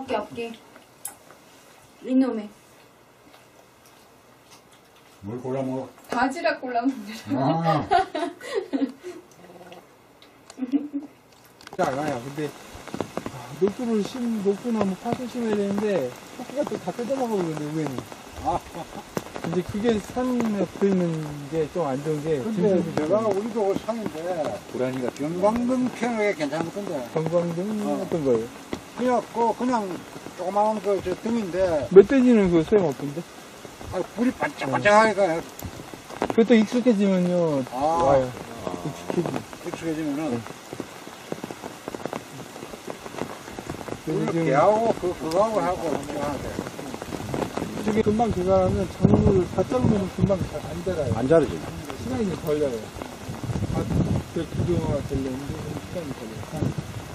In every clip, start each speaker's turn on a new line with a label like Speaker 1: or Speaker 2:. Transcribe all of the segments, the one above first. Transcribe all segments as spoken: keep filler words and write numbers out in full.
Speaker 1: 어깨 어깨 이놈의
Speaker 2: 뭘 골라 먹어?
Speaker 1: 바지락 골라 먹느라.
Speaker 2: 아.
Speaker 3: 알아요. 근데 녹두를 심 녹두나무 파서 심어야 되는데 토끼가 또 다 뜯어 먹어버리는데 우연히.
Speaker 2: 아.
Speaker 3: 근데 그게 산에 붙어 있는 게 좀 안 좋은 게.
Speaker 2: 근데 내가 우리도 산인데
Speaker 4: 고라니가
Speaker 2: 경광등 피우는 게 괜찮던데.
Speaker 3: 경광등
Speaker 2: 어.
Speaker 3: 어떤 거예요?
Speaker 2: 그냥 그 그냥 조그마한 그 저 등인데.
Speaker 3: 멧돼지는 그 소용 없던데.
Speaker 2: 아, 불이 반짝반짝하게 가요.
Speaker 3: 그것도 익숙해지면요
Speaker 2: 아.
Speaker 3: 와요. 익숙해지.
Speaker 2: 익숙해지면은.
Speaker 3: 그래서
Speaker 2: 물
Speaker 3: 지금
Speaker 2: 개하고 그 그거하고 하고 하나 돼.
Speaker 3: 저게 금방 개가하면 작물을 다 자르면 금방 잘 안 자라요.
Speaker 4: 안 자르지.
Speaker 3: 시간이 좀 걸려요. 아, 그 구조가 되려는데 시간이 걸려요.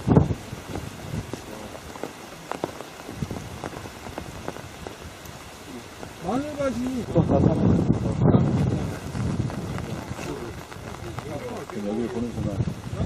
Speaker 3: 마늘밭이 또 다 사면
Speaker 4: 여기 보는 순간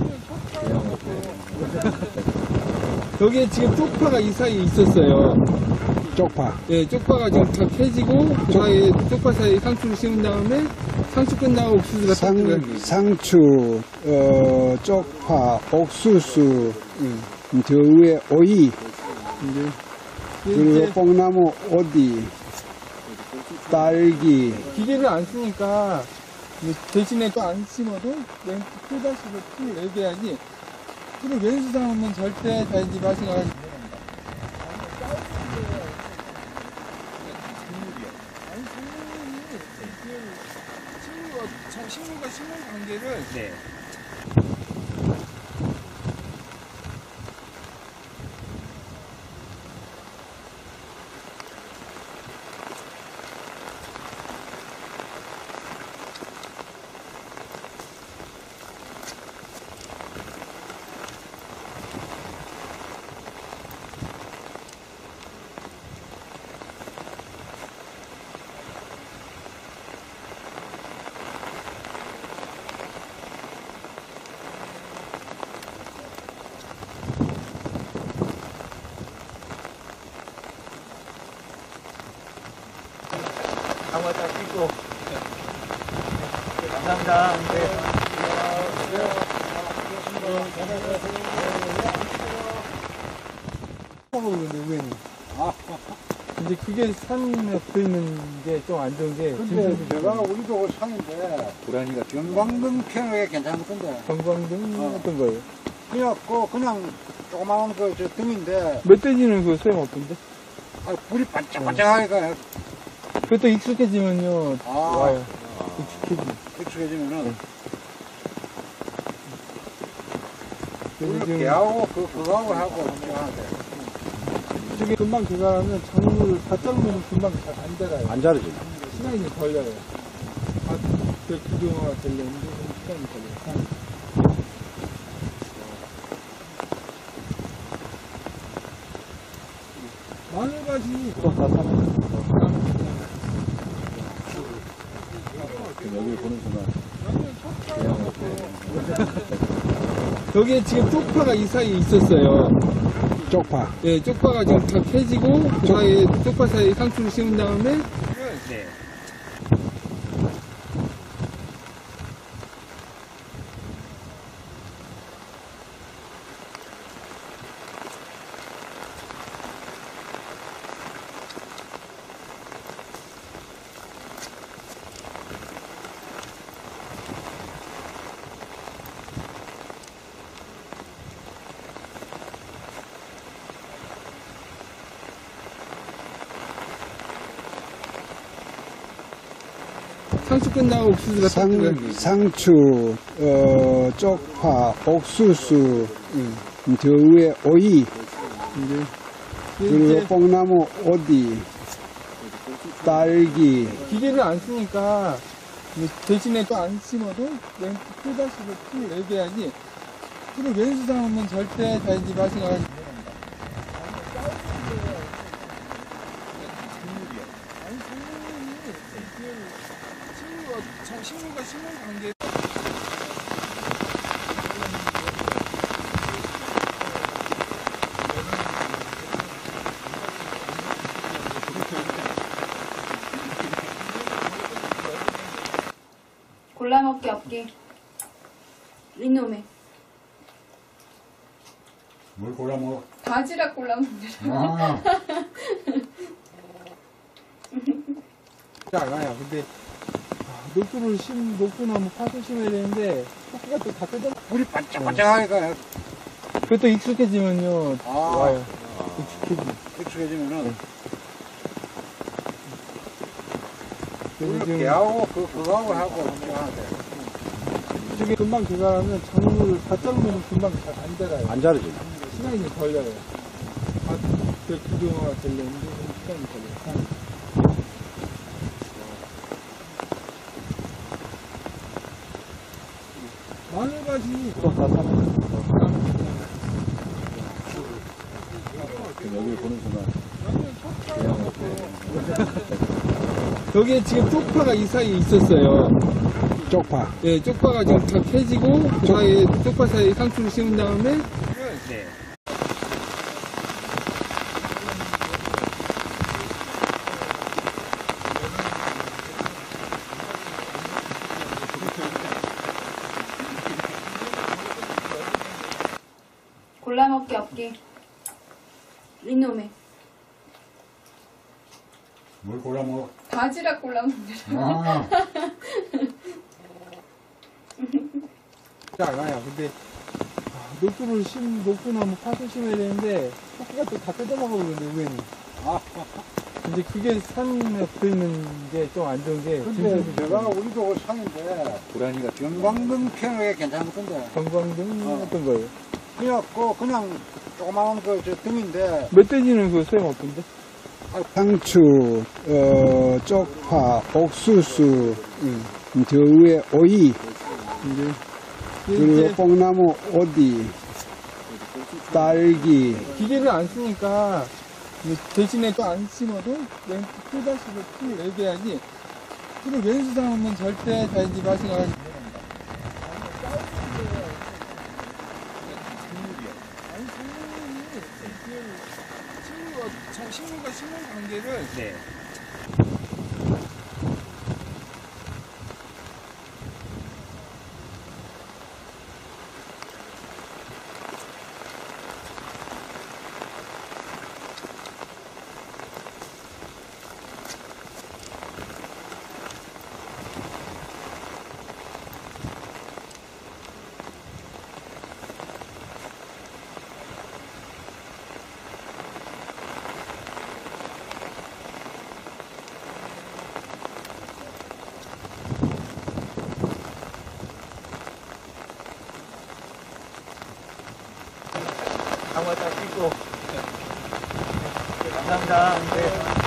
Speaker 3: 여기에 지금 쪽파가 이 사이에 있었어요.
Speaker 2: 쪽파.
Speaker 3: 예, 쪽파가 지금 다 캐지고 그 사이에 쪽파 사이에 상추를 심은 다음에 상추 끝나고 옥수수가
Speaker 5: 상, 상추, 어, 쪽파, 옥수수, 음, 저 위에 오이,
Speaker 3: 이제
Speaker 5: 그리고 뽕나무, 오디, 딸기.
Speaker 3: 기계를 안 쓰니까 대신에 또 안 심어도 왼 풀다시로 풀 내줘야지. 풀을 왼수 삼으면 절대 다이지 마시고. 식물과 식물 관계를
Speaker 4: 네.
Speaker 3: 한번 딱 찍고. 감사합니다. 네. 먹어보는데 우연히.
Speaker 2: 아.
Speaker 3: 근데 그게 산에 붙어 있는 게 좀 안 좋은 게.
Speaker 2: 근데 내가 우리도 산인데
Speaker 4: 고라니가
Speaker 2: 경광등 피우는 게 괜찮던데.
Speaker 3: 경광등
Speaker 2: 어.
Speaker 3: 어떤 거예요?
Speaker 2: 그냥 그 그냥 조그마한 그 저 등인데.
Speaker 3: 멧돼지는 그 소용 없던데.
Speaker 2: 아, 불이 반짝반짝하게 가요.
Speaker 3: 그것도 익숙해지면요
Speaker 2: 아.
Speaker 3: 와요. 익숙해지.
Speaker 2: 익숙해지면은.
Speaker 3: 그래서
Speaker 2: 물
Speaker 3: 지금
Speaker 2: 개하고 그 그거하고 하고 하나 돼.
Speaker 3: 저게 금방 개가하면 작물을 다 자르면 금방 잘 안 자라요.
Speaker 4: 안 자르지.
Speaker 3: 시간이 좀 걸려요. 아, 그 구조가 되려는데 시간이 걸려요. 마늘밭이 또 다 사면
Speaker 4: 여기 보는 순간
Speaker 3: 여기에 지금 쪽파가 이 사이에 있었어요.
Speaker 5: 쪽파.
Speaker 3: 예, 쪽파가 지금 다 캐지고 그 사이에 쪽파 사이에 상추를 심은 다음에
Speaker 4: 네.
Speaker 3: 상추 끝나고 옥수수가
Speaker 5: 상, 상추, 어, 쪽파, 옥수수, 음, 저 위에 오이,
Speaker 3: 이제
Speaker 5: 그리고 뽕나무, 오디, 딸기.
Speaker 3: 기계를 안 쓰니까 대신에 또 안 심어도 왼 풀다시로 풀 내줘야지. 풀을 왼수 삼으면 절대 다이지 마시고. 식물과 식물 관계.
Speaker 1: 없게. 이놈의.
Speaker 2: 뭘 골라 먹어?
Speaker 1: 바지락 골라 먹느라.
Speaker 2: 아,
Speaker 3: 잘 알아요. 근데 아, 녹두를 심, 녹두나무 파서 심어야 되는데 토끼가 또 다 뜯어.
Speaker 2: 물이 반짝반짝하니까
Speaker 3: 그것도 익숙해지면요
Speaker 2: 아.
Speaker 3: 와요. 익숙해지.
Speaker 2: 익숙해지면은
Speaker 3: 그래서
Speaker 2: 물
Speaker 3: 지금
Speaker 2: 개하고 그 그거하고 하고 하는데
Speaker 3: 저게 금방 개발하면 작물을 다 자르면 금방 잘 안 자라요.
Speaker 5: 안 자르지.
Speaker 3: 시간이 좀 걸려요. 아, 그 구조가 되려는데 좀 시간이 걸려요. 마늘밭이 또다 사는
Speaker 5: 여기 보는 순간.
Speaker 3: 여기에 지금 쪽파가 이 사이에 있었어요.
Speaker 5: 쪽파.
Speaker 3: 예, 쪽파가 지금 다 캐지고 그 사이에 쪽파 사이에 상추를 심은 다음에
Speaker 1: 골라 먹기 없게. 이놈의.
Speaker 2: 뭘 골라 먹어?
Speaker 1: 바지락 골라 먹느라.
Speaker 2: 아,
Speaker 3: 잘 알아요. 근데 아, 녹두를 심, 녹두나무 파서 심어야 되는데 토끼가 또 다 뜯어먹어 그러는데 위에는.
Speaker 2: 아,
Speaker 3: 이제 그게 산에 붙어 있는 게 좀 안 좋은 게
Speaker 2: 근데 내가 우리도 상인데
Speaker 5: 고라니가
Speaker 2: 경광등 캐는 게 괜찮던데
Speaker 3: 관광등
Speaker 2: 어.
Speaker 3: 어떤 거예요?
Speaker 2: 그냥 그 그냥 조그마한 그 저 등인데
Speaker 3: 멧돼지는 그 소용 없던데?
Speaker 5: 상추, 어, 쪽파, 옥수수, 음, 저 위에 오이,
Speaker 3: 이제
Speaker 5: 그리고
Speaker 3: 이제
Speaker 5: 뽕나무, 오디, 딸기,
Speaker 3: 기계를 안 쓰니까 이제 대신에 또 안 심어도 그냥 풀다시로 풀 내게야지. 풀을 왼수 삼으면 절대 다 이제 맛이 나가지고. 식물과 식물 관계를 네. 한번 딱 찍고. 감사합니다. 네.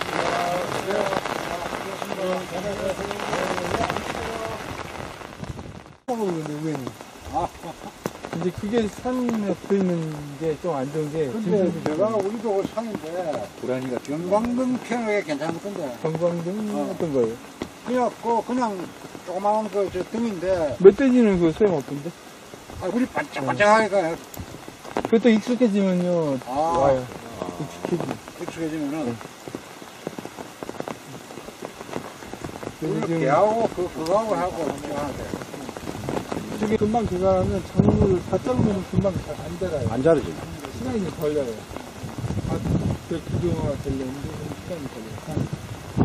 Speaker 3: 근데 위에는.
Speaker 2: 아,
Speaker 3: 이제 그게 산에 붙어 있는 게 좀 안 좋은 게
Speaker 2: 근데 내가 우리도 상인데
Speaker 5: 고라니가
Speaker 2: 경광등 캐는 게 괜찮던데
Speaker 3: 관광등
Speaker 2: 어.
Speaker 3: 어떤 거예요?
Speaker 2: 그냥 그 그냥 조그마한 그 저 등인데
Speaker 3: 멧돼지는 그 소용 없던데?
Speaker 2: 아, 물이 반짝반짝하니까
Speaker 3: 그것도 익숙해지면요
Speaker 2: 아.
Speaker 3: 와요. 익숙해지.
Speaker 2: 익숙해지면은
Speaker 3: 그래서
Speaker 2: 물
Speaker 3: 지금
Speaker 2: 개하고 그 그거하고 하고 하는데
Speaker 3: 저게 금방 개발하면 작물을 다 자르면 금방 잘 안 자라요.
Speaker 5: 안 자르지.
Speaker 3: 시간이 좀 걸려요. 아, 그 구조가 되려는데 좀 시간이 걸려요.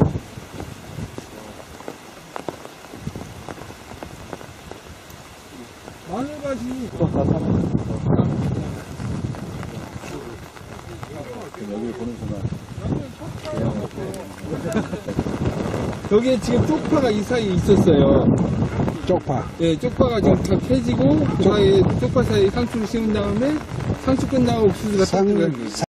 Speaker 3: 마늘밭이 또다 사는
Speaker 5: 여기 보는 순간.
Speaker 3: 여기에 지금 쪽파가 이 사이에 있었어요.
Speaker 5: 쪽파.
Speaker 3: 예, 쪽파가 지금 다 캐지고 그 사이에 쪽파 사이에 상추를 심은 다음에 상추 끝나고 옥수수가
Speaker 5: 상,
Speaker 3: 딱